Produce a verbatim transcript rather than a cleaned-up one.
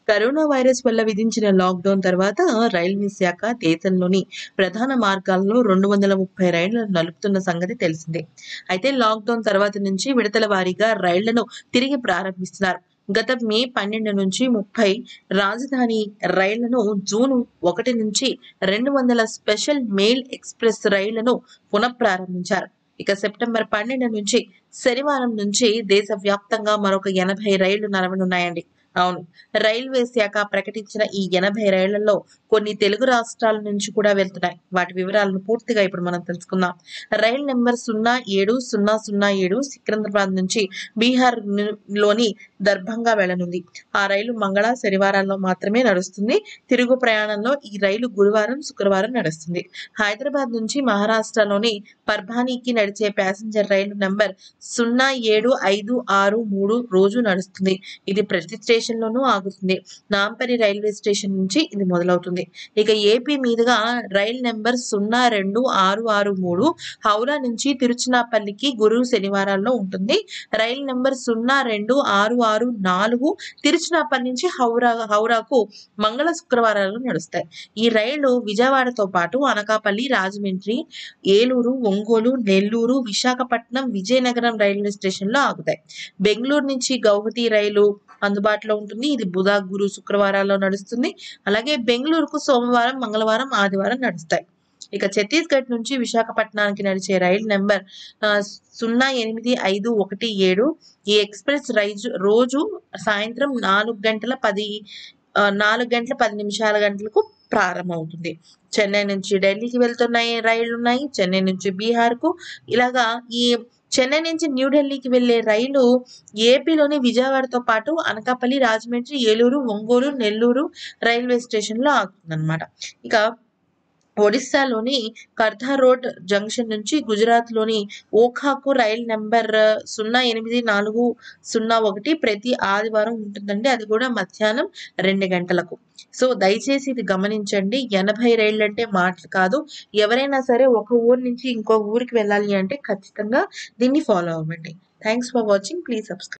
Corona virus వల్ల విధించిన lockdown తర్వాత రైల్వే శాఖ దేశంలోని ప్రధాన మార్గాల్లో రెండు వందల ముప్పై రైళ్లను నడుపుతున్న సంగతి తెలిసిందే. అయితే లాక్‌డౌన్ తర్వాత నుంచి విడతల వారీగా రైళ్లను తిరిగి ప్రారంభిస్తున్నారు. గత మే పన్నెండు నుంచి ముప్పై రాజధాని రైళ్లను, జూన్ ఒకటి నుంచి రెండు వందల స్పెషల్ మెయిల్ ఎక్స్‌ప్రెస్ రైళ్లను పునఃప్రారంభించారు. ఇక సెప్టెంబర్ పన్నెండు నుంచి శనివారం నుంచి దేశవ్యాప్తంగా మరొక ఎనభై రైళ్లు నడవనున్నాయండి. అవును. రైల్వే శాఖ ప్రకటించిన ఈ ఎనభై రైళ్లలో కొన్ని తెలుగు రాష్ట్రాల నుంచి కూడా వెళ్తున్నాయి. వాటి వివరాలను పూర్తిగా ఇప్పుడు మనం తెలుసుకుందాం. రైలు నంబర్ సున్నా ఏడు సున్నా సున్నా ఏడు సికింద్రాబాద్ నుంచి బీహార్ ను లోని దర్భంగా వెళ్లనుంది. ఆ రైలు మంగళ, శనివారాల్లో మాత్రమే నడుస్తుంది. తిరుగు ప్రయాణంలో ఈ రైలు గురువారం, శుక్రవారం నడుస్తుంది. హైదరాబాద్ నుంచి మహారాష్ట్రలోని పర్భానీకి నడిచే ప్యాసింజర్ రైలు నంబర్ సున్నా ఏడు ఐదు ఆరు మూడు రోజు నడుస్తుంది. ఇది ప్రతి స్టేషన్‌లోనూ ఆగుతుంది. నాంపల్లి రైల్వే స్టేషన్ నుంచి ఇది మొదలవుతుంది. ఇక ఏపీ మీదుగా రైలు నంబర్ సున్నా రెండు ఆరు ఆరు మూడు హౌరా నుంచి తిరుచినాపల్లికి గురు, శనివారాల్లో ఉంటుంది. రైలు నంబర్ సున్నా రెండు ఆరు ఆరు నాలుగు తిరుచినాపల్లి నుంచి హౌరా హౌరాకు మంగళ, శుక్రవారాల్లో నడుస్తాయి. ఈ రైళ్లు విజయవాడతో పాటు అనకాపల్లి, రాజమండ్రి, ఏలూరు, ఒంగోలు, నెల్లూరు, విశాఖపట్నం, విజయనగరం రైల్వే స్టేషన్‌లో ఆగుతాయి. బెంగుళూరు నుంచి గౌహతి రైలు అందుబాటులో ఉంటుంది. ఇది బుధ, గురు, శుక్రవారాల్లో నడుస్తుంది. అలాగే బెంగుళూరుకు సోమవారం, మంగళవారం, ఆదివారం నడుస్తాయి. ఇక ఛత్తీస్‌గఢ్ నుంచి విశాఖపట్నానికి నడిచే రైలు నంబర్ ఆహ్, సున్నా ఎనిమిది ఐదు ఒకటి ఏడు ఈ ఎక్స్‌ప్రెస్ రైజు రోజు సాయంత్రం నాలుగు గంటల పది ఆహ్, నాలుగు గంటల పది నిమిషాల గంటలకు ప్రారంభమవుతుంది. చెన్నై నుంచి ఢిల్లీకి వెళ్తున్నాయి రైళ్లున్నాయి. చెన్నై నుంచి బీహార్‌కు ఇలాగా ఈ చెన్నై నుంచి న్యూఢిల్లీకి వెళ్లే రైలు ఏపీలోని విజయవాడతో పాటు అనకాపల్లి, రాజమండ్రి, ఏలూరు, ఒంగోలు, నెల్లూరు రైల్వే స్టేషన్‌లో ఆగుతుందన్నమాట. ఇక ఒడిస్సాలోని కర్ధా రోడ్ జంక్షన్ నుంచి గుజరాత్‌లోని ఓఖాకు రైలు నంబర్ సున్నా ఎనిమిది నాలుగు సున్నా ఒకటి ప్రతి ఆదివారం ఉంటుందండి. అది కూడా మధ్యాహ్నం రెండు గంటలకు. సో, దయచేసి ఇది గమనించండి. ఎనభై రైళ్లంటే మాటలు కాదు. ఎవరైనా సరే ఒక ఊరు నుంచి ఇంకో ఊరికి వెళ్ళాలి అంటే ఖచ్చితంగా దీన్ని ఫాలో అవ్వండి. Thanks for watching. Please subscribe.